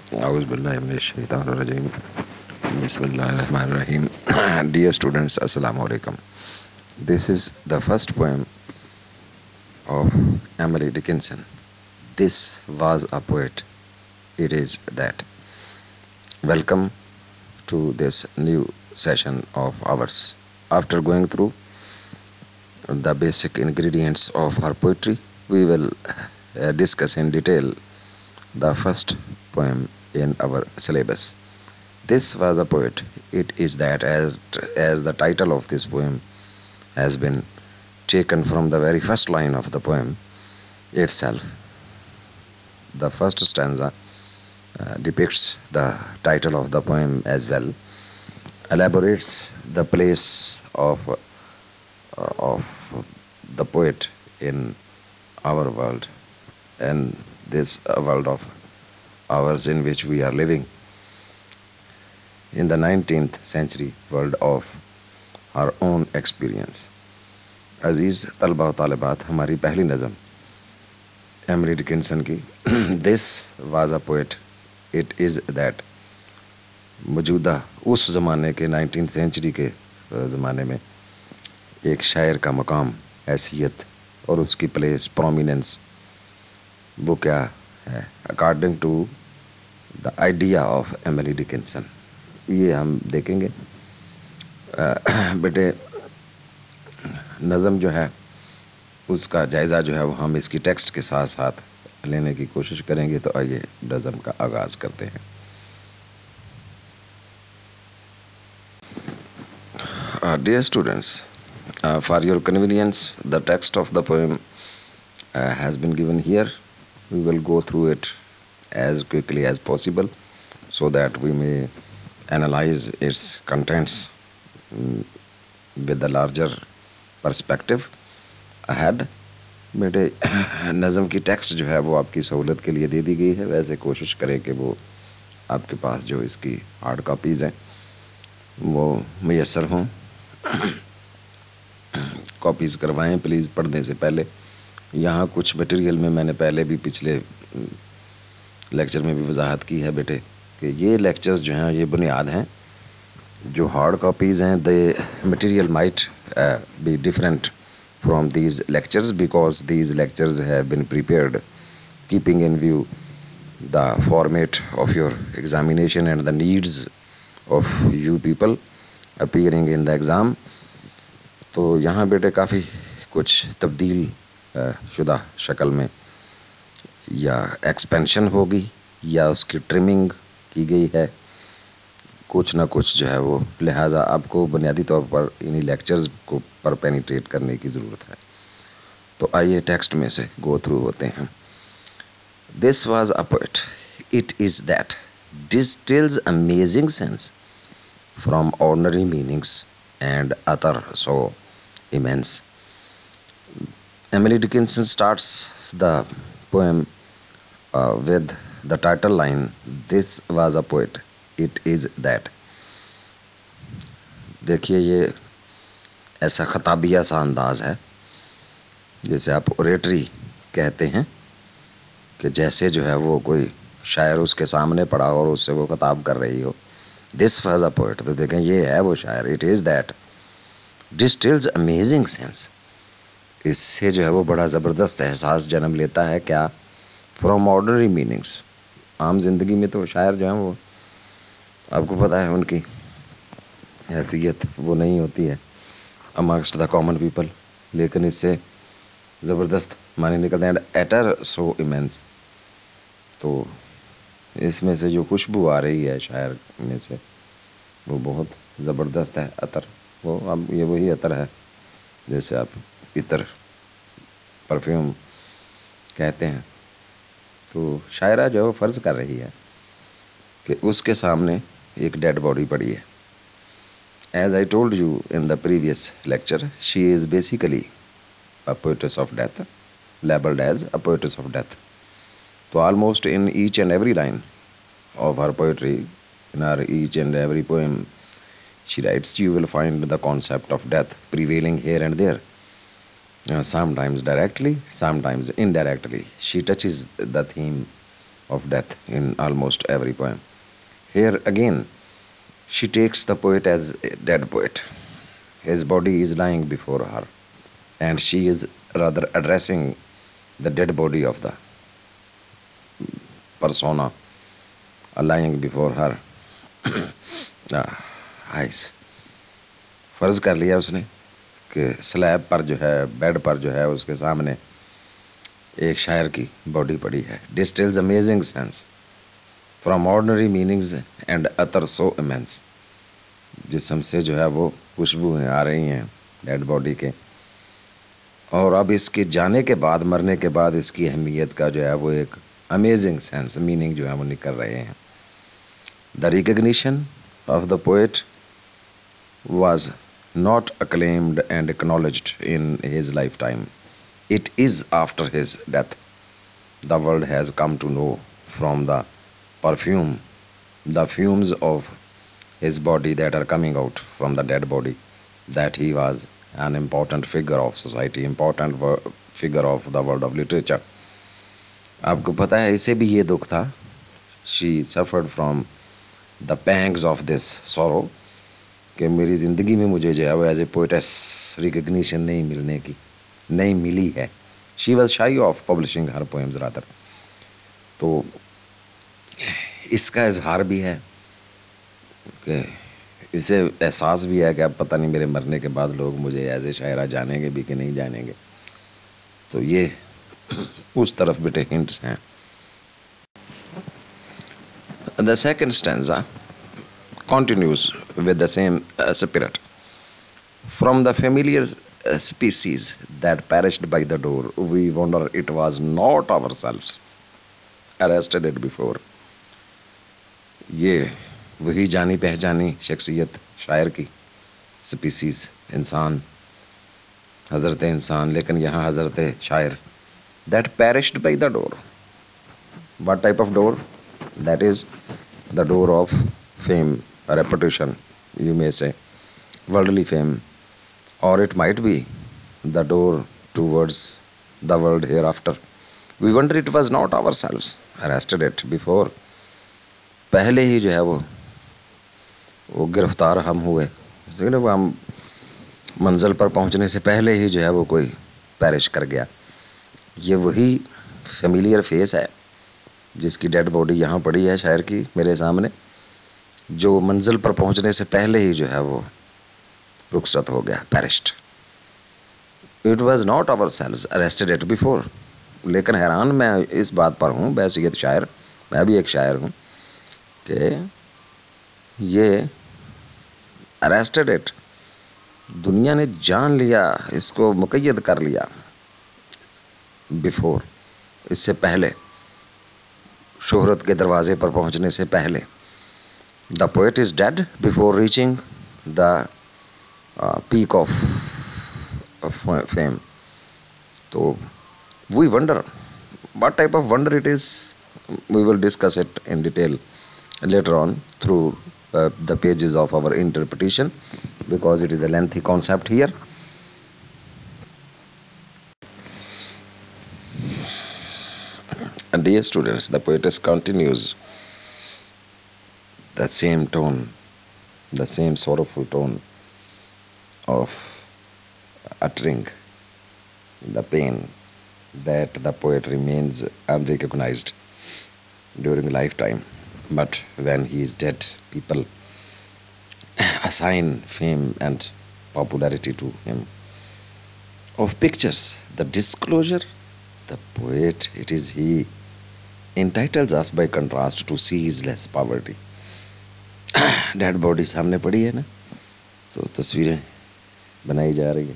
Auzubillahiminash-shaytanir-rajim. Bismillahir-rahmanir-rahim. Dear students, Assalamu alaikum. This is the first poem of Emily Dickinson. This was a poet. It is that. Welcome to this new session of ours. After going through the basic ingredients of her poetry, we will discuss in detail the first poem in our syllabus. This was a poet. It is that as the title of this poem has been taken from the very first line of the poem itself. The first stanza depicts the title of the poem as well, elaborates the place of the poet in our world, and this world of ours in which we are living in the 19th century world of our own experience. अजीज़ तलबा व तालिबात, हमारी पहली नज़म Emily Dickinson की this was a poet it is that मौजूदा उस ज़माने के 19th सेंचुरी के ज़माने में एक शायर का मकाम, हैसियत और उसकी प्लेस, प्रोमिनेंस, वो क्या है according to the idea of Emily Dickinson, ये हम देखेंगे। बेटे नज़म जो है उसका जायज़ा जो है वो हम इसकी टेक्स्ट के साथ साथ लेने की कोशिश करेंगे। तो आइए नज़म का आगाज़ करते हैं। Dear students, for your convenience, the text of the poem has been given here. We will go through it as quickly as possible so that we may analyze its contents with the larger perspective ahead. बेटे नज़म की text जो है वो आपकी सहूलत के लिए दे दी गई है। वैसे कोशिश करें कि वो आपके पास जो इसकी हार्ड कापीज़ हैं वो मैसर हों। कॉपीज़ करवाएं प्लीज़ पढ़ने से पहले। यहाँ कुछ मटेरियल में मैंने पहले भी पिछले लेक्चर में भी वजाहत की है बेटे कि ये लेक्चर्स जो हैं ये बुनियाद हैं। जो हार्ड कॉपीज़ हैं the material might be different from these lectures because these lectures have been prepared keeping in view the format of your examination and the needs of you people appearing in the exam. तो यहाँ बेटे काफ़ी कुछ तब्दील शुदा शक्ल में या एक्सपेंशन होगी या उसकी ट्रिमिंग की गई है, कुछ ना कुछ जो है वो, लिहाजा आपको बुनियादी तौर पर इन्हीं लेक्चर्स को पर पेनिट्रेट करने की ज़रूरत है। तो आइए टेक्स्ट में से गो थ्रू होते हैं। This was a poet, it is that distils amazing sense from ordinary meanings and other so immense. Emily Dickinson starts the poem with the title line, "This was a poet, it is that." देखिए ये ऐसा खताबिया सा अंदाज़ है जैसे आप oratory कहते हैं कि जैसे जो है वो कोई शायर उसके सामने पड़ा और उससे वो खताब कर रही हो। दिस वाज अ पोएट, तो देखें ये है वो शायर। It is that distils amazing sense, इससे जो है वो बड़ा ज़बरदस्त एहसास जन्म लेता है। क्या? फ्रॉम ऑर्डिनरी मीनिंग्स, आम जिंदगी में तो शायर जो है वो आपको पता है उनकी हैसियत वो नहीं होती है अमंगस्ट द कॉमन पीपल, लेकिन इससे ज़बरदस्त माने निकलते हैं। एटर सो इमेंस, तो इसमें से जो खुशबू आ रही है शायर में से वो बहुत ज़बरदस्त है। अतर वो, अब ये वही अतर है जैसे आप इतर परफ्यूम कहते हैं। तो शायरा जो है फ़र्ज़ कर रही है कि उसके सामने एक डेड बॉडी पड़ी है। As I told you in the previous lecture, she is basically a poetess of death, labelled as a poetess of death. So almost in each and every line of her poetry, in her each and every poem she writes, you will find the concept of death prevailing here and there. Sometimes directly, sometimes indirectly. She touches the theme of death in almost every poem. Here again, she takes the poet as a dead poet. His body is lying before her, and she is rather addressing the dead body of the persona lying before her eyes. फर्ज कर लिया उसने कि slab पर जो है, bed पर जो है, उसके सामने एक शायर की बॉडी पड़ी है. Distils amazing sense from ordinary meanings and other so immense. जिसम से जो है वो खुशबुएँ आ रही हैं डेड बॉडी के, और अब इसके जाने के बाद, मरने के बाद इसकी अहमियत का जो है वो एक अमेजिंग सेंस, मीनिंग जो है वो निकल रहे हैं. The recognition of the poet was not acclaimed and acknowledged in his lifetime. It is after his death the world has come to know from the fumes of his body that are coming out from the dead body, that he was an important figure of society, important figure of the world of literature. आपको पता है इसे भी ये दुख था. She suffered from the pangs of this sorrow कि मेरी ज़िंदगी में मुझे जो है वो एज ए पोइटेस रिकग्निशन नहीं मिली है. She was shy of publishing her poems rather. तो इसका इजहार भी है कि इसे एहसास भी है कि अब पता नहीं मेरे मरने के बाद लोग मुझे एज ए शायरा जानेंगे भी कि नहीं जानेंगे. तो ये उस तरफ बेटे हिंट्स हैं. The second stanza continues with the same spirit. From the familiar species that perished by the door, we wonder it was not ourselves arrested it before. ये वही जानी पहचानी शख्सियत शायर की, स्पीसीज इंसान, हज़रत इंसान, लेकिन यहाँ हज़रत शायर. That perished by the door. What type of door? That is the door of fame, reputation, you may say, worldly fame, or it might be the door towards the world hereafter. We wonder it was not ourselves arrested it before. पहले ही जो है वो गिरफ्तार हम हुए, वो हम मंजिल पर पहुंचने से पहले ही जो है वो कोई पैरिश कर गया. ये वही फेमिलियर फेस है जिसकी डेड बॉडी यहाँ पड़ी है शायर की मेरे सामने, जो मंजिल पर पहुंचने से पहले ही जो है वो रुखसत हो गया, perished. It was not ourselves arrested it before. लेकिन हैरान मैं इस बात पर हूँ, बैसियत शायर, मैं भी एक शायर हूँ, कि ये अरेस्टेड इट, दुनिया ने जान लिया, इसको मुक़य्यद कर लिया, बिफोर, इससे पहले, शोहरत के दरवाजे पर पहुँचने से पहले. The poet is dead before reaching the peak of fame. So we wonder what type of wonder it is. We will discuss it in detail later on through the pages of our interpretation, because it is a lengthy concept here. And dear students, the poetess continues the same tone, the same sorrowful tone of uttering the pain that the poet remains unrecognized during lifetime, but when he is dead, people assign fame and popularity to him. Of pictures, the disclosure, the poet, it is he, entitles us by contrast to see his less poverty. Dead body सामने पड़ी है ना, तो तस्वीरें बनाई जा रही है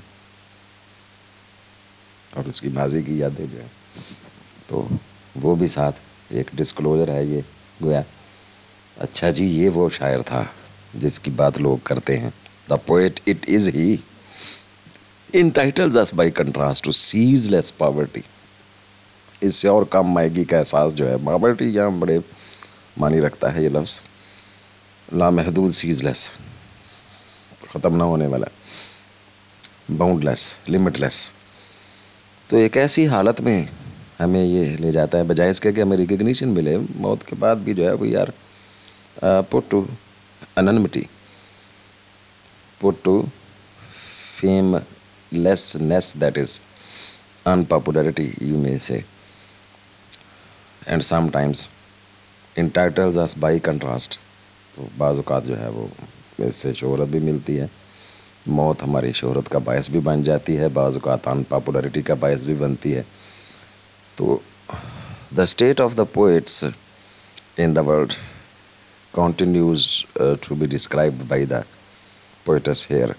और उसकी माजी की यादें जो है, तो वो भी साथ एक डिस्क्लोजर है. ये गोया अच्छा जी ये वो शायर था जिसकी बात लोग करते हैं. The poet it is he entitles us by contrast to ceaseless poverty. इससे और कम मायगी का एहसास जो है, पॉवर्टी यहाँ बड़े मानी रखता है ये लफ्ज़, लामहदूद, सीजलेस, ख़त्म ना होने वाला, बाउंडलेस, लिमिटलेस. तो एक ऐसी हालत में हमें ये ले जाता है, बजाय इसके कि हमें रिकग्निशन मिले, मौत के बाद भी जो है we are put to anonymity, put to famelessness, that is unpopularity you may say, and sometimes entitles us by contrast. तो बाज़ औक़ात जो है वो इससे शोहरत भी मिलती है, मौत हमारी शोहरत का बायस भी बन जाती है, बाज़ औक़ात अनपॉपुलरिटी का बायस भी बनती है। तो the state of the poets in the world continues to be described by the poetess here.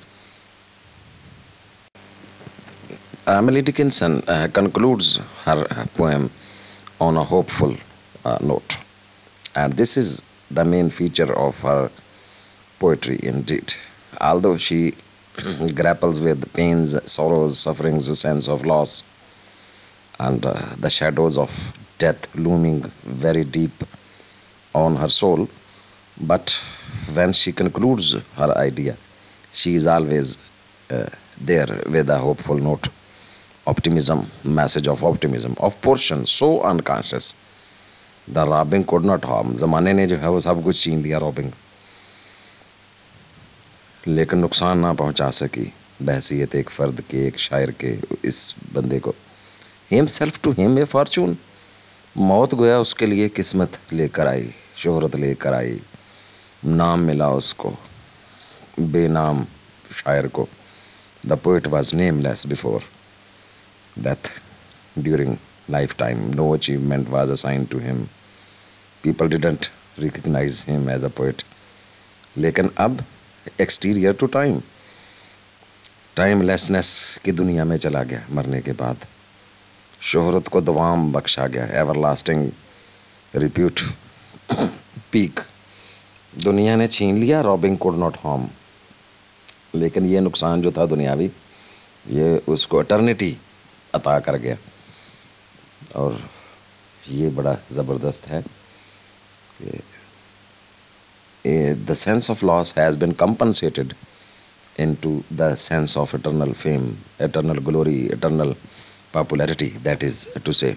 Emily Dickinson concludes her poem on a hopeful note, and this is the main feature of her poetry indeed. Although she grapples with pains, sorrows, sufferings, a sense of loss, and the shadows of death looming very deep on her soul, but when she concludes her idea, she is always there with a hopeful note, optimism, message of optimism, of portion so unconscious. The robbing could not harm. ज़माने ने जो है वो सब कुछ छीन लिया, robbing, लेकिन नुकसान ना पहुंचा सकी बहसीयत एक फ़र्द के, एक शायर के, इस बंदे को। Himself to him a fortune, मौत गोया उसके लिए किस्मत लेकर आई, शोहरत लेकर आई, नाम मिला उसको, बेनाम शायर को। The poet was nameless before death, during lifetime no achievement was assigned to him, people didn't recognize him as a poet. लेकिन अब एक्सटीरियर टू टाइम, टाइमलेसनेस की दुनिया में चला गया मरने के बाद, शोहरत को दवाम बख्शा गया, एवरलास्टिंग रिप्यूट, पीक दुनिया ने छीन लिया, रॉबिंग कुड नॉट हार्म। लेकिन ये नुकसान जो था दुनियावी, ये उसको एटर्निटी अता कर गया। और ये बड़ा ज़बरदस्त है कि the sense of loss has been compensated into the sense of eternal fame, eternal glory, eternal popularity, that is to say.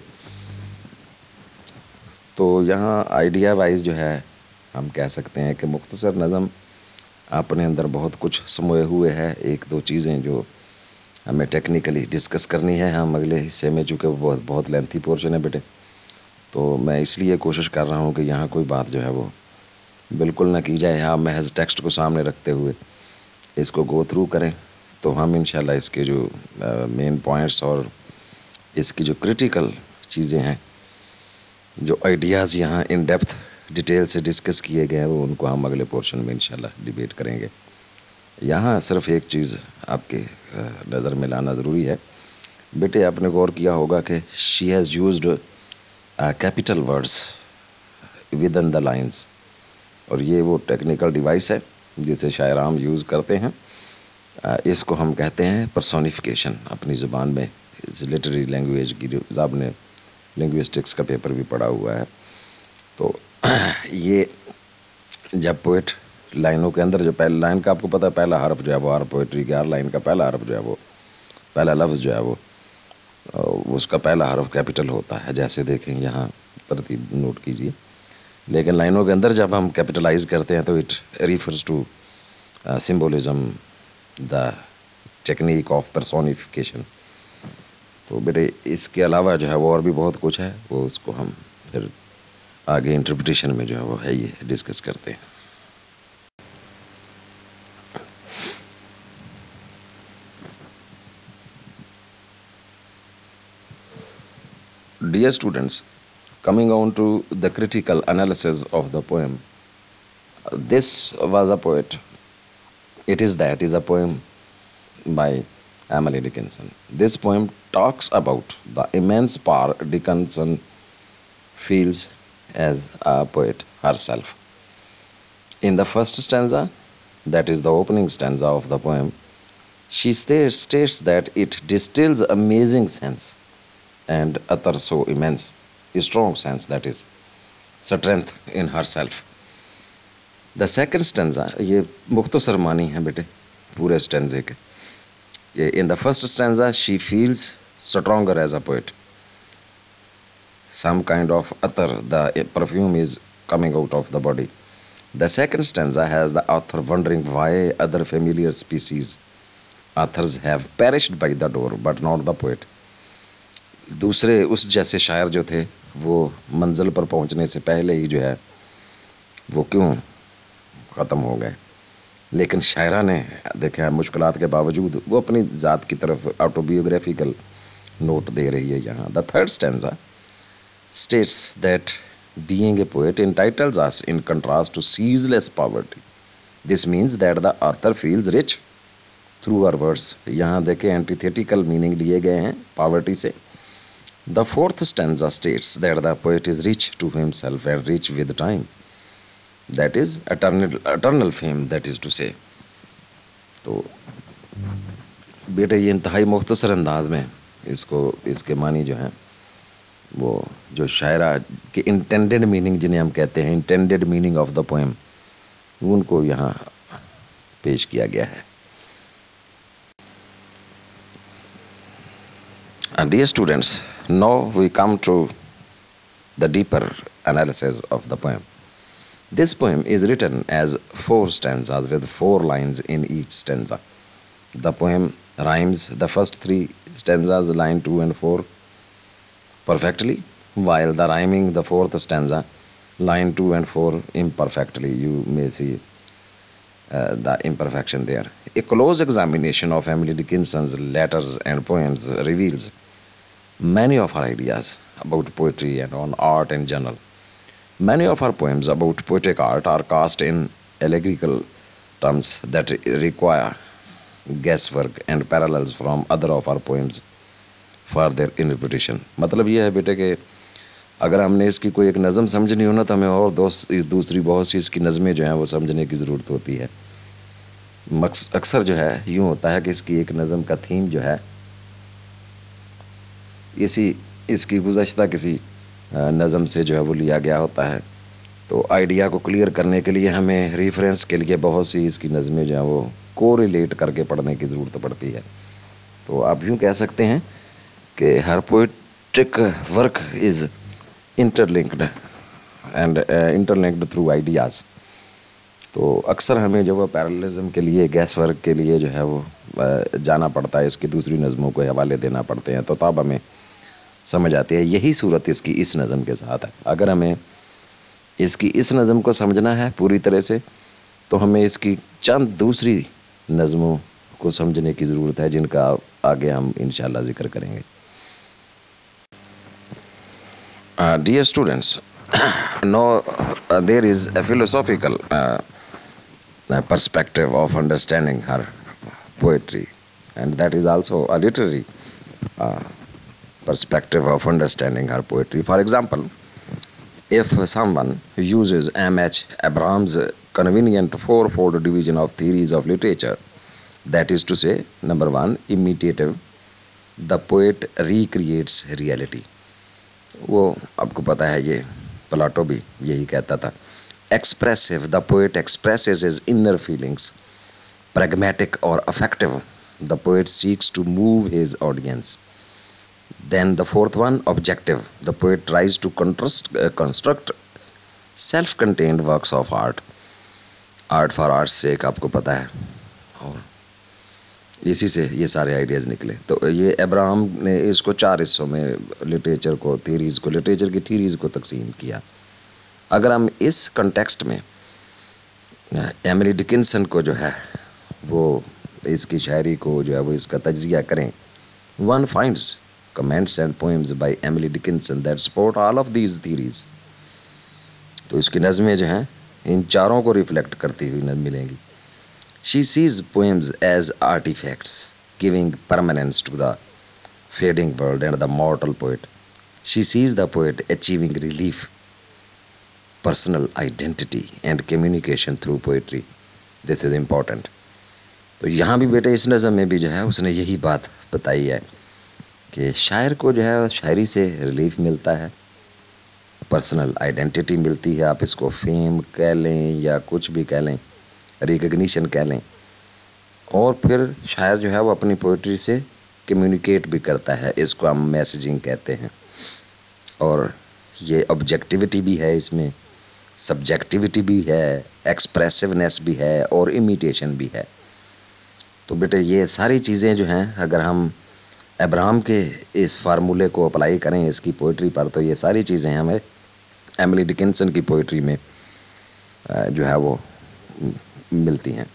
तो यहाँ आइडिया वाइज जो है हम कह सकते हैं कि मुख्तसर नज़म अपने अंदर बहुत कुछ समोए हुए है। एक दो चीज़ें जो हमें टेक्निकली डिस्कस करनी है हम अगले हिस्से में, चूँकि वो बहुत लेंथी पोर्शन है बेटे, तो मैं इसलिए कोशिश कर रहा हूँ कि यहाँ कोई बात जो है वो बिल्कुल ना की जाए। यहाँ महज टेक्स्ट को सामने रखते हुए इसको गो थ्रू करें, तो हम इंशाल्लाह इसके जो मेन पॉइंट्स और इसकी जो क्रिटिकल चीज़ें हैं, जो आइडियाज़ यहाँ इन डेप्थ डिटेल से डिस्कस किए गए हैं, वो उनको हम अगले पोर्शन में इंशाल्लाह डिबेट करेंगे। यहाँ सिर्फ एक चीज़ आपके नज़र में लाना ज़रूरी है बेटे, आपने गौर किया होगा कि she has used capital words within the lines, और ये वो टेक्निकल डिवाइस है जिसे शायर आम यूज़ करते हैं। इसको हम कहते हैं पर्सोनिफिकेशन अपनी ज़ुबान में, इस लिटरेरी लैंग्वेज की, जो आपने लिंग्विस्टिक्स का पेपर भी पढ़ा हुआ है। तो ये जब पोइट लाइनों के अंदर, जो पहली लाइन का आपको पता है पहला हर्फ जो है वो, हर पोइट्री के हर लाइन का पहला हर्फ जो है वो, पहला लफ्ज़ जो है वो, उसका पहला हर्फ कैपिटल होता है, जैसे देखें यहाँ तरतीब नोट कीजिए। लेकिन लाइनों के अंदर जब हम कैपिटलाइज करते हैं तो it refers to symbolism, the technique of personification. तो बेटे इसके अलावा जो है वो और भी बहुत कुछ है, वो उसको हम फिर आगे इंटरप्रिटेशन में जो है वो है ये डिस्कस करते हैं। Dear students, coming on to the critical analysis of the poem, this was a poet. It is a poem by Emily Dickinson. This poem talks about the immense power Dickinson feels as a poet herself. In the first stanza, that is the opening stanza of the poem, she states that it distills amazing sense and utters so immense, strong sense, that is strength in herself. The second stanza, ये मुख्तसर मानी है बेटे पूरे स्टेंजे के। ये in the first stanza she feels stronger as a poet, some kind of attar, the perfume is coming out of the body. The second stanza has the author wondering why other familiar species authors have perished by the door but not the poet. दूसरे उस जैसे शायर जो थे वो मंजिल पर पहुंचने से पहले ही जो है वो क्यों ख़त्म हो गए, लेकिन शायरा ने देखा मुश्किलात के बावजूद वो अपनी ज़ात की तरफ ऑटोबियोग्राफिकल नोट दे रही है यहाँ. The third stanza states that being a poet entitles us in contrast to ceaseless poverty. This means that the author feels rich through our words. यहाँ देखें antithetical meaning लिए गए हैं poverty से. The fourth stanza states that the poet is rich to himself and rich with time. That is eternal fame, that is to say. तो बेटे ये इंतहाई मुख्तसर अंदाज में इसके मानी जो हैं वो जो शायरा के इंटेंडेड मीनिंग जिन्हें हम कहते हैं, intended meaning of the poem, उनको यहाँ पेश किया गया है. Dear students, now we come to the deeper analysis of the poem. This poem is written as 4 stanzas with 4 lines in each stanza. The poem rhymes the first 3 stanzas, line 2 and 4, perfectly, while the rhyming the 4th stanza, line 2 and 4, imperfectly. You may see the imperfection there. A close examination of Emily Dickinson's letters and poems reveals many of her ideas about poetry and on art in general. Many of her poems about poetic art are cast in allegorical terms that require guesswork and parallels from other of her poems for their interpretation. मतलब ये है बेटे कि अगर हमने इसकी कोई एक नज़म समझनी हो ना तो हमें और दूसरी बहुत सी इसकी नज़में जो हैं वो समझने की ज़रूरत होती है. अक्सर जो है यूँ होता है कि इसकी एक नज़म का थीम जो है इसकी गुज़श्ता किसी नज़म से जो है वो लिया गया होता है. तो आइडिया को क्लियर करने के लिए हमें रेफरेंस के लिए बहुत सी इसकी नज़में जो हैं वो कोरिलेट करके पढ़ने की ज़रूरत पड़ती है. तो आप यूँ कह सकते हैं कि हर poetic work is interlinked through ideas. तो अक्सर हमें जो वो पैरेललिज्म के लिए, गैस वर्क के लिए जो है वो जाना पड़ता है, इसकी दूसरी नज़मों को हवाले देना पड़ते हैं, तो तब हमें समझ आती है. यही सूरत इसकी इस नज़म के साथ है. अगर हमें इसकी इस नज़म को समझना है पूरी तरह से तो हमें इसकी चंद दूसरी नज़मों को समझने की ज़रूरत है जिनका आगे हम इंशाल्लाह जिक्र करेंगे. Dear students, now there is a philosophical perspective of understanding her poetry, and that is also a literary perspective of understanding her poetry. For example, if someone uses M.H. Abraham's convenient fourfold division of theories of literature, that is to say, number 1, imitative, the poet recreates reality. वो आपको पता है ये Plato भी यही कहता था. Expressive, the poet expresses his inner feelings. Pragmatic or affective, the poet seeks to move his audience. Then the 4th one, objective, the poet tries to construct self-contained works of art. Art for art's sake आपको पता है, और इसी से ये सारे ideas निकले. तो ये अब्राहम ने इसको 4 हिस्सों में लिटरेचर की थीरीज़ को तकसीम किया. अगर हम इस कंटेक्स्ट में एमिली डिकिंसन को जो है वो इसकी शायरी को जो है वो इसका तज्ज़िया करें, one finds comments and poems by Emily Dickinson that support all of these theories. तो इसकी नज़में जो हैं इन चारों को रिफ्लेक्ट करती हुई मिलेंगी. She sees poems as artifacts, giving permanence to the fading world and the mortal poet. She sees the poet achieving relief, personal identity and communication through poetry. This is important. तो यहाँ भी बेटे इस नज़म में भी जो है उसने यही बात बताई है कि शायर को जो है शायरी से रिलीफ मिलता है, पर्सनल आइडेंटिटी मिलती है. आप इसको फेम कह लें या कुछ भी कह लें, रिकग्निशन कह लें, और फिर शायर जो है वो अपनी पोइट्री से कम्युनिकेट भी करता है. इसको हम मैसेजिंग कहते हैं. और ये ऑब्जेक्टिविटी भी है इसमें, सब्जेक्टिविटी भी है, एक्सप्रेसिवनेस भी है और इमिटेशन भी है। तो बेटे ये सारी चीज़ें जो हैं, अगर हम अब्राहम के इस फार्मूले को अप्लाई करें इसकी पोइट्री पर, तो ये सारी चीज़ें हमें एमिली डिकिंसन की पोइट्री में जो है वो मिलती हैं।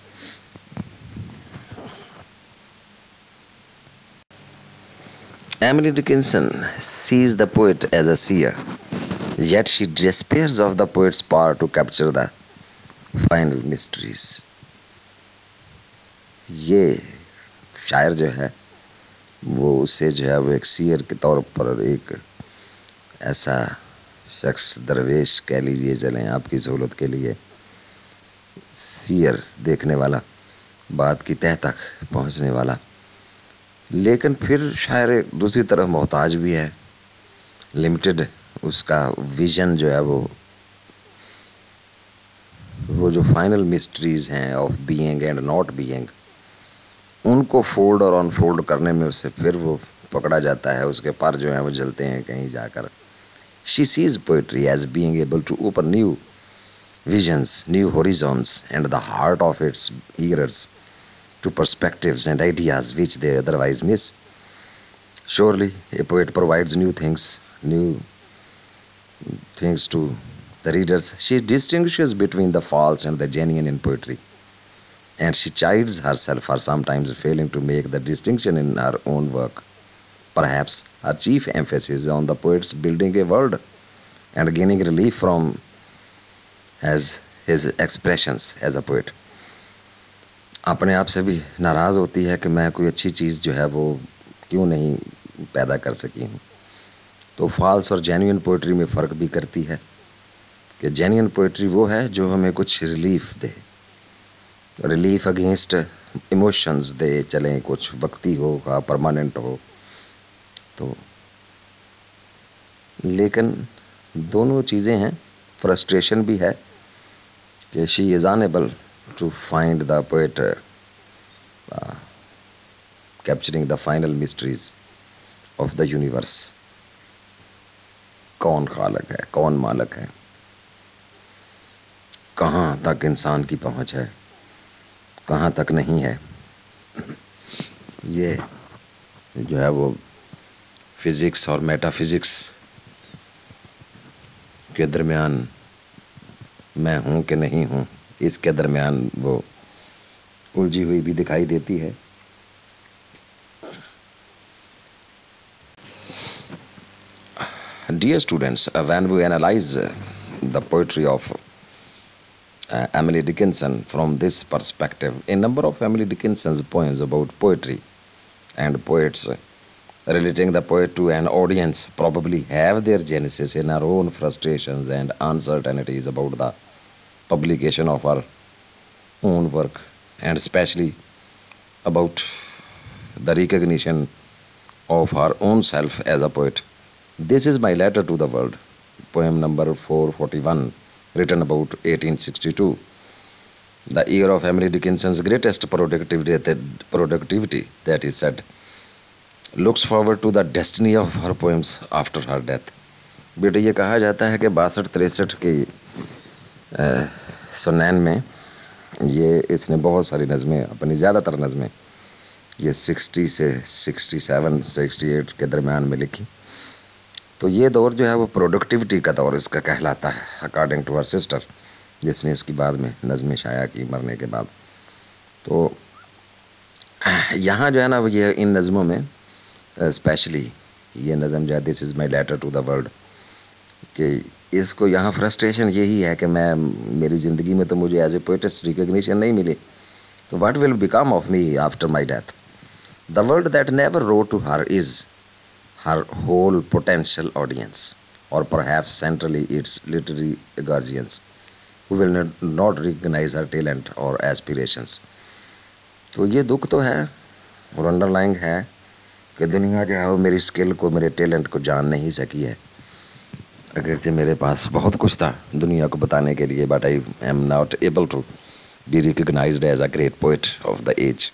Emily Dickinson sees the poet as a seer, yet she despairs of the poet's power to capture the final mysteries. ये शायर जो है वो उसे जो है वो एक सीयर के तौर पर, एक ऐसा शख्स, दरवेश कह लीजिए चलें आपकी सहूलत के लिए, सीयर देखने वाला, बात की तह तक पहुंचने वाला, लेकिन फिर शायर दूसरी तरफ मोहताज भी है, लिमिटेड उसका विजन जो है वो जो फाइनल मिस्ट्रीज हैं of being and not being, उनको फोल्ड और अनफोल्ड करने में उसे फिर वो पकड़ा जाता है, उसके पर जो है वो जलते हैं कहीं जाकर। She sees poetry as being able to open new visions, new horizons, and the heart of its hearers to perspectives and ideas which they otherwise miss. Surely, a poet provides new things to the readers. She distinguishes between the false and the genuine in poetry, and she chides herself for sometimes failing to make the distinction in her own work. Perhaps her chief emphasis is on the poet's building a world and gaining relief from as his expressions as a poet. अपने आप से भी नाराज़ होती है कि मैं कोई अच्छी चीज़ जो है वो क्यों नहीं पैदा कर सकी हूँ। तो फॉल्स और जेन्युइन पोइट्री में फ़र्क भी करती है कि जेन्युइन पोइट्री वो है जो हमें कुछ रिलीफ दे, रिलीफ अगेंस्ट इमोशंस दे, चलें कुछ वक्ती हो का परमानेंट हो। तो लेकिन दोनों चीज़ें हैं, फ्रस्ट्रेशन भी है कि she is unable to find the poet capturing the final mysteries of the universe. कौन खालक है, कौन मालक है, कहाँ तक इंसान की पहुँच है, कहाँ तक नहीं है, ये जो है वो फिज़िक्स और मेटाफिज़िक्स के दरमियान, मैं हूँ कि नहीं हूँ, इसके दरमियान वो उलझी हुई भी दिखाई देती है। Dear students, when we analyze the poetry of Emily Dickinson from this perspective, a number of Emily Dickinson's poems about poetry and poets relating the poet to an audience probably have their genesis in our own frustrations and uncertainties about the publication of our own work, and especially about the recognition of our own self as a poet. This is my letter to the world, poem number 441, written about 1862, the year of Emily Dickinson's greatest productivity, that is said, looks forward to the destiny of her poems after her death. बेटे ये कहा जाता है कि 62-63 के सुनैन में ये इसने बहुत सारी नज़में, अपनी ज़्यादातर नज़में ये 60 से 67-68 के दरमियान में लिखी। तो ये दौर जो है वो प्रोडक्टिविटी का दौर इसका कहलाता है, अकॉर्डिंग टू हर सिस्टर, जिसने इसकी बाद में नज़में शाया की मरने के बाद। तो यहाँ जो है ना ये इन नज़मों में स्पेशली ये नज़म जो है this is my letter to the world, कि इसको यहाँ फ्रस्ट्रेशन यही है कि मैं, मेरी ज़िंदगी में तो मुझे एज ए पोएटिस्ट रिकग्निशन नहीं मिली, तो what will become of me after my death. The world that never wrote to her is her whole potential audience, और perhaps centrally its literary guardians who will not recognize her talent और aspirations। तो ये दुख तो है और underlying है कि दुनिया जो है वो मेरी स्किल को, मेरे टैलेंट को जान नहीं सकी है, अगरचे मेरे पास बहुत कुछ था दुनिया को बताने के लिए, but I am not able to be recognised as a great poet of the age.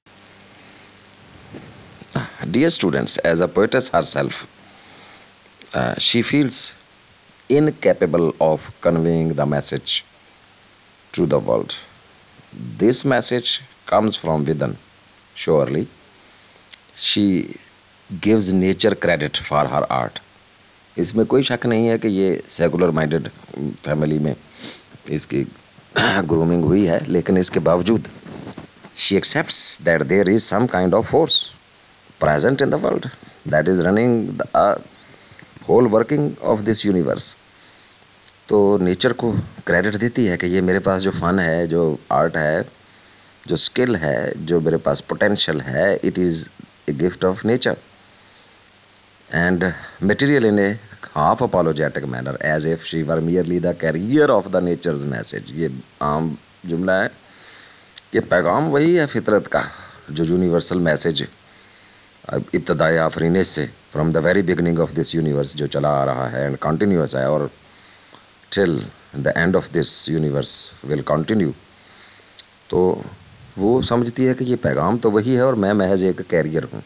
Dear students, as a poetess herself, She feels incapable of conveying the message to the world. This message comes from within. Surely, she gives nature credit for her art. इसमें कोई शक नहीं है कि ये secular minded family में इसकी grooming हुई है, लेकिन इसके बावजूद she accepts that there is some kind of force present in the world that is running the whole working of this universe. तो नेचर को क्रेडिट देती है कि ये मेरे पास जो फन है, जो आर्ट है, जो स्किल है, जो मेरे पास पोटेंशियल है, it is a gift of nature and material in a half apologetic manner as if she were merely the carrier of the nature's message. ये आम जुमला है, ये पैगाम वही है फितरत का जो यूनिवर्सल मैसेज इब्तदाई आफरीने से from the very beginning of this universe जो चला आ रहा है एंड कंटिन्यूस है और till the end of this universe will continue. तो वो समझती है कि ये पैगाम तो वही है और मैं महज एक कैरियर हूँ.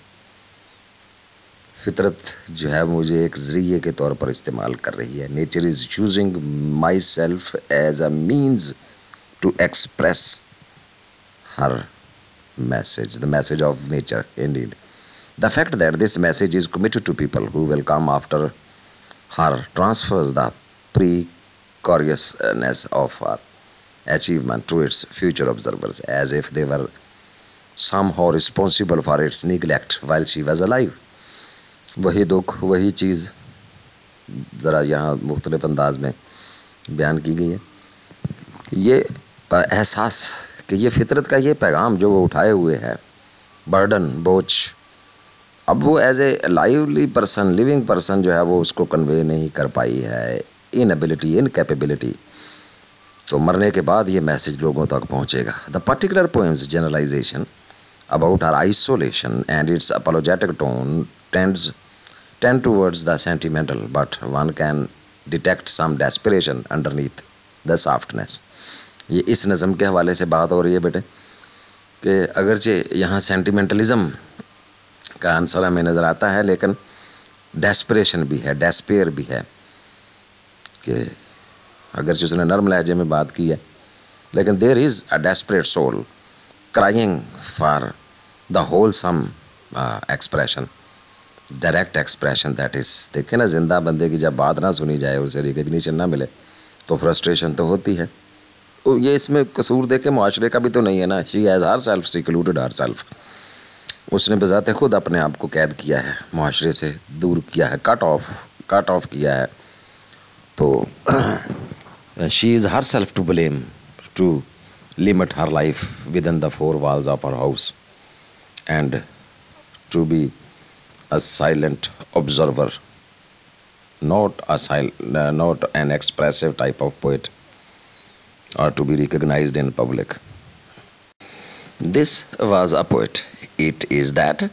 फितरत जो है मुझे एक ज़रिए के तौर पर इस्तेमाल कर रही है. Nature is using myself as a means to express her message, the message of nature. Indeed the fact that this message is committed to people who will come after her transfers the precuriousness of her achievement to its future observers as if they were somehow responsible for its neglect while she was alive. वही दुख, वही चीज़ ज़रा यहाँ मुख्तलिफ अंदाज में बयान की गई है. ये एहसास कि ये फितरत का ये पैगाम जो वो उठाए हुए है, बर्डन, बोझ, अब वो as a lively person, living person जो है वो उसको कन्वे नहीं कर पाई है. Inability, incapability. तो मरने के बाद ये मैसेज लोगों तक पहुँचेगा. The particular poems generalisation about her isolation and its apologetic tone tend towards the sentimental, but one can detect some desperation underneath the softness. ये इस नज़म के हवाले से बात हो रही है बेटे कि अगरचे यहाँ सेंटिमेंटलिज्म का आंसर हमें नज़र आता है, लेकिन डेस्परेशन भी है, डेस्पेयर भी है. कि अगरचे उसने नर्म लहजे में बात की है, लेकिन there is a desperate soul crying for the wholesome expression, direct expression, that is. देखें ना, जिंदा बंदे की जब बात ना सुनी जाए, उसे रिकग्निशन ना मिले तो फ्रस्ट्रेशन तो होती है. तो ये इसमें कसूर देखे माशरे का भी तो नहीं है ना. She has herself secluded herself. उसने बजाते खुद अपने आप को कैद किया है, माशरे से दूर किया है, कट ऑफ किया है. तो she is herself to blame to limit her life within the four walls of her house and to be a silent observer, not an expressive type of poet or to be recognized in public. This was a poet. It is that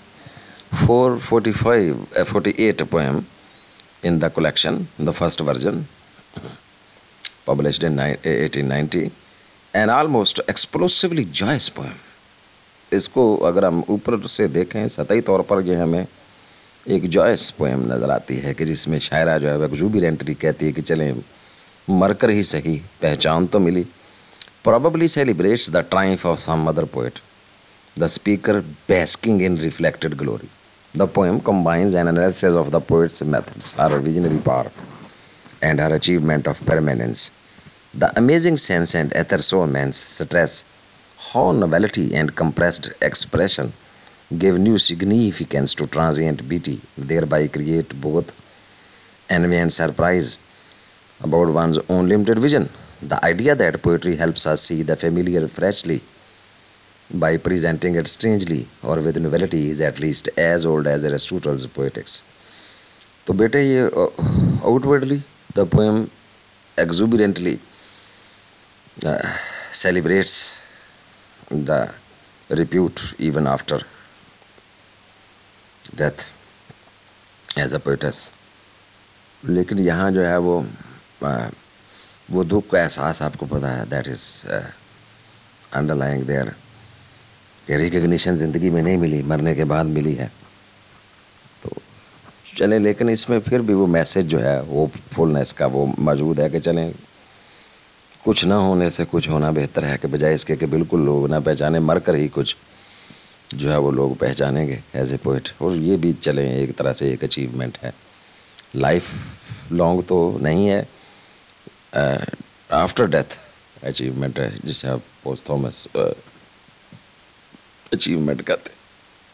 48 poem in the collection, the first version published in 1890. An almost explosively joyous poem. इसको अगर हम ऊपर से देखें सतही तौर पर ये हमें एक जॉयस पोएम नज़र आती है कि जिसमें शायरा जो है वह एक्सुबिरेंटली कहती है कि चलें मरकर ही सही, पहचान तो मिली. Probably celebrates the triumph of some other poet. The speaker basking in reflected glory. The poem combines an analysis of the poet's methods, her visionary power, and her achievement of permanence. The amazing sense and ether-so-immense stress, how novelty and compressed expression give new significance to transient beauty, thereby create both envy and surprise about one's own limited vision. The idea that poetry helps us see the familiar freshly by presenting it strangely or with novelty is at least as old as Aristotle's poetics. तो बेटे ये outwardly the poem exuberantly celebrates the repute even after death as a poetess. लेकिन यहाँ जो है वो दुख का एहसास आपको पता है, that is underlying there. Recognition ज़िंदगी में नहीं मिली, मरने के बाद मिली है. तो चलें, लेकिन इसमें फिर भी वो मैसेज जो है होपफुलनेस का वो मौजूद है कि चलें, कुछ ना होने से कुछ होना बेहतर है कि बजाय इसके कि बिल्कुल लोग ना पहचाने, मर कर ही कुछ जो है वो लोग पहचानेंगे एज ए पोइट। और ये भी चलें एक तरह से एक अचीवमेंट है, लाइफ लॉन्ग तो नहीं है, आफ्टर डेथ अचीवमेंट है, जिसे आप पोस्टथमस अचीवमेंट कहते हैं।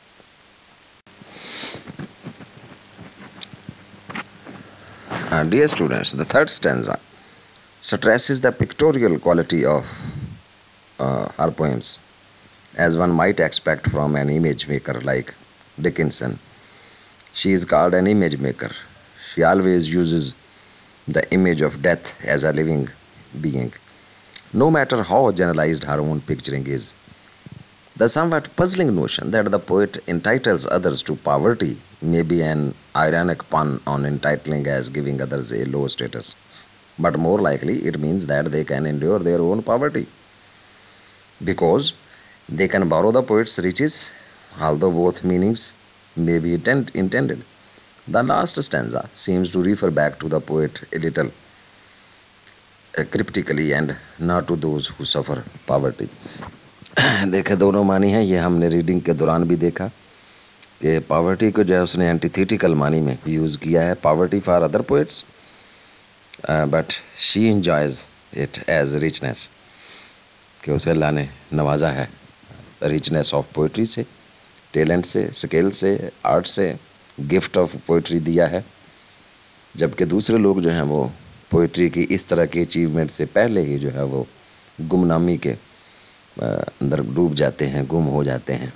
Dear students, the third stanza stresses the pictorial quality of her poems, as one might expect from an image maker like Dickinson. She is called an image maker. She always uses the image of death as a living being, no matter how generalized her own picturing is. The somewhat puzzling notion that the poet entitles others to poverty may be an ironic pun on entitling as giving others a low status, but more likely it means that they can endure their own poverty, because they can borrow the poet's riches, although both meanings may be intended. The last stanza seems to refer back to the poet a little cryptically and not to those who suffer poverty. देखे दोनों मानी है, ये हमने reading के दौरान भी देखा कि पॉवर्टी को जो है उसने एंटीथेटिकल मानी में यूज़ किया है, poverty for other poets, but she enjoys it as richness, कि उसे अल्लाह ने नवाजा है रिचनेस ऑफ पोइट्री से, टैलेंट से, स्किल से, आर्ट से, गिफ्ट ऑफ पोइट्री दिया है, जबकि दूसरे लोग जो हैं वो पोइट्री की इस तरह की अचीवमेंट से पहले ही जो है वो गुमनामी के अंदर डूब जाते हैं, गुम हो जाते हैं।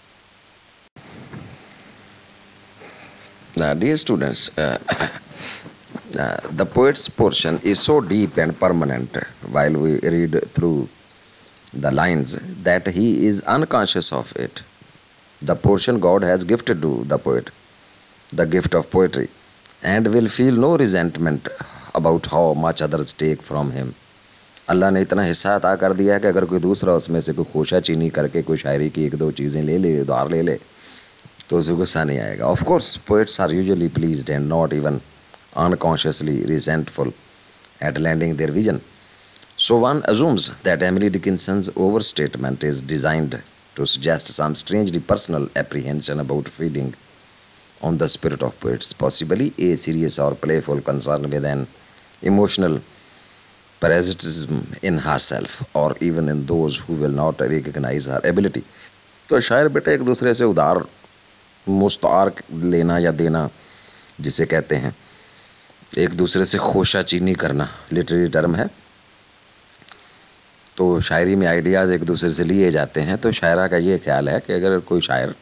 Dear students, the poet's portion is so deep and permanent while we read through the lines that he is unconscious of it. The portion God has gifted to the poet, the gift of poetry, and will feel no resentment about how much others take from him. अल्लाह ने इतना हिस्सा अता कर दिया है कि अगर कोई दूसरा उसमें से कोई खोशा चीनी करके कोई शायरी की एक दो चीज़ें ले ले, उधार ले ले, तो उसे गुस्सा नहीं आएगा. Of course, poets are usually pleased and not even unconsciously resentful at lending their vision. So one assumes that Emily Dickinson's overstatement is designed to suggest some strangely personal apprehension about feeding on the spirit of poets, possibly a serious or playful concern with an emotional parasitism in herself or even in those who will not recognize her ability. तो शायर बेटे एक दूसरे से उधार मुस्तार लेना या देना जिसे कहते हैं, एक दूसरे से खोशा चीनी करना लिटरेरी टर्म है. तो शायरी में आइडियाज़ एक दूसरे से लिए जाते हैं. तो शायरा का ये ख्याल है कि अगर कोई शायर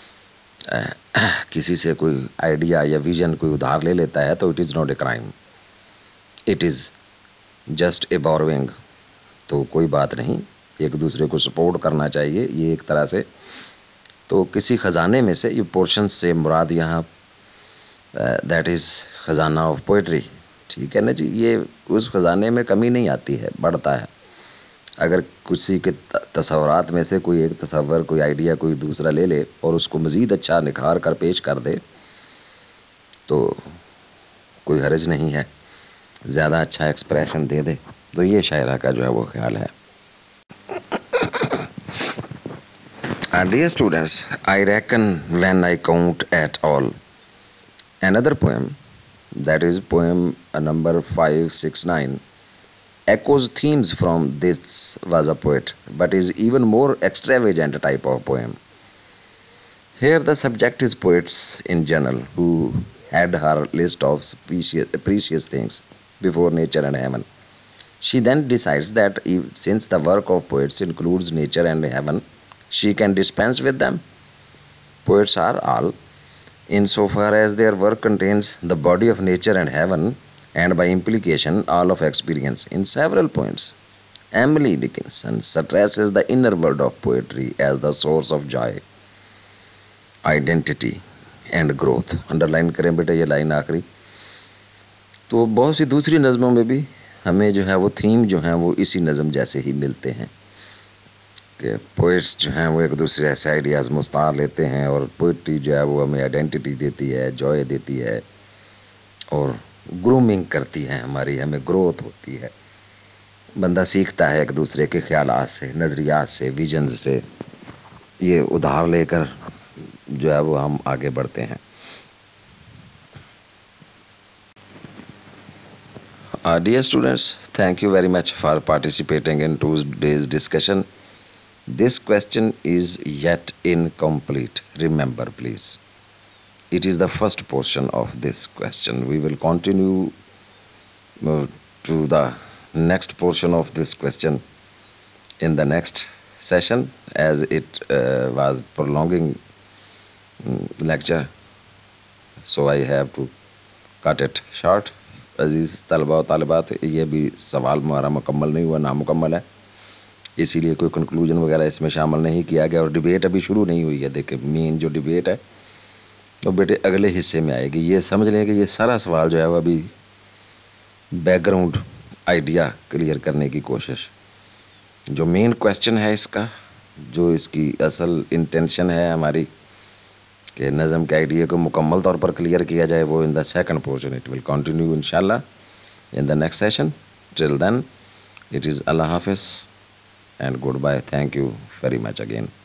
किसी से कोई आइडिया या विजन कोई उधार ले लेता है तो it is not a crime, it is just a borrowing. तो कोई बात नहीं, एक दूसरे को सपोर्ट करना चाहिए. ये एक तरह से तो किसी ख़जाने में से, ये पोर्शन से मुराद यहाँ दैट इज़ ख़जाना ऑफ पोइट्री, ठीक है ना जी. ये उस ख़जाने में कमी नहीं आती है, बढ़ता है. अगर किसी के तसव्वुरात में से कोई एक तसव्वुर, कोई आइडिया कोई दूसरा ले ले और उसको मज़ीद अच्छा निखार कर पेश कर दे तो कोई हर्ज नहीं है, ज़्यादा अच्छा एक्सप्रेशन दे दे. तो ये शायरा का जो है वो ख्याल है. Dear students, I reckon when I count at all, another poem, that is poem number 569, echoes themes from This Was a Poet, but is even more extravagant type of poem. Here the subject is poets in general who had her list of precious things before nature and heaven. She then decides that since the work of poets includes nature and heaven, she can dispense with them. Poets are all, insofar as their work contains the body of nature and heaven, and by implication all of experience. In several points, Emily Dickinson stresses the inner world of poetry as the source of joy, identity and growth. Underline करें बेटे ये line आखिरी. तो बहुत सी दूसरी नज़मों में भी हमें जो है वो थीम जो है वो इसी नज़म जैसे ही मिलते हैं. कि पोइट्स जो हैं वो एक दूसरे से आइडियाज़ मुस्तार लेते हैं, और पोइट्री जो है वो हमें आइडेंटिटी देती है, जॉय देती है, और ग्रूमिंग करती है हमारी, हमें ग्रोथ होती है। बंदा सीखता है एक दूसरे के ख्यालात से, नज़रियात से, विजन से, ये उधार लेकर जो है वो हम आगे बढ़ते हैं। Dear students, thank you very much for participating in today's discussion. This question is yet incomplete. Remember, please. It is the first portion of this question. We will continue to the next portion of this question in the next session, as it was prolonging lecture, so I have to cut it short. अजीज़ तलबा और तालिबात, ये भी सवाल हमारा मुकम्मल नहीं हुआ, नामुकम्मल है, इसीलिए कोई कंक्लूजन वगैरह इसमें शामिल नहीं किया गया, और डिबेट अभी शुरू नहीं हुई है। देखिए, मेन जो डिबेट है वो बेटे अगले हिस्से में आएगी। ये समझ लें कि ये सारा सवाल जो है वो अभी बैकग्राउंड आइडिया क्लियर करने की कोशिश। जो मेन क्वेश्चन है इसका, जो इसकी असल इंटेंशन है हमारी कि नज़म के आइडिया को मुकम्मल तौर पर क्लियर किया जाए, वो in the second portion. It will continue इंशाल्लाह in the next session. Till then, it is Allah Hafiz and goodbye. Thank you very much again.